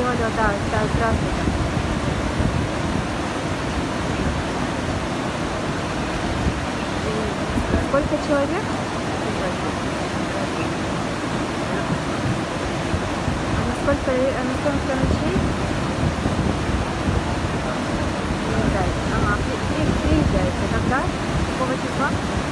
алло, да, да, здравствуйте. Сколько человек? А на сколько ночей? Приезжаете. Ага, приезжаете. Когда? Какого числа?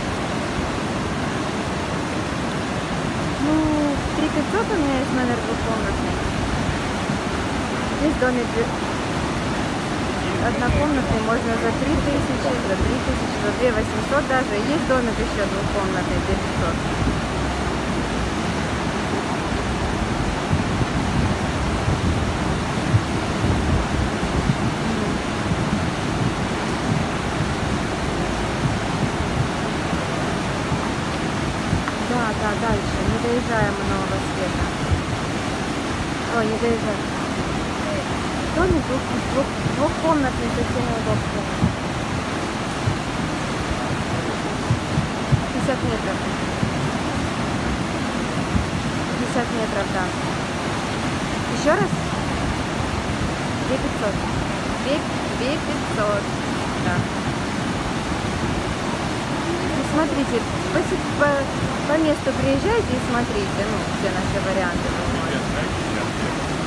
Ну, 3500 у меня есть номер двухкомнатный. Есть домик однокомнатный, можно за 3000, за 3000, за 2800 даже. Есть домик еще двухкомнатный, 2500. Да, да, дальше. Не доезжаем мы Нового Света. Ой, не доезжаем. Домик двухкомнатный со всеми удобствами. 50 метров. 50 метров, да. Еще раз? 2500. 2500. Да. Ну, смотрите, по месту приезжайте и смотрите, ну, все наши варианты.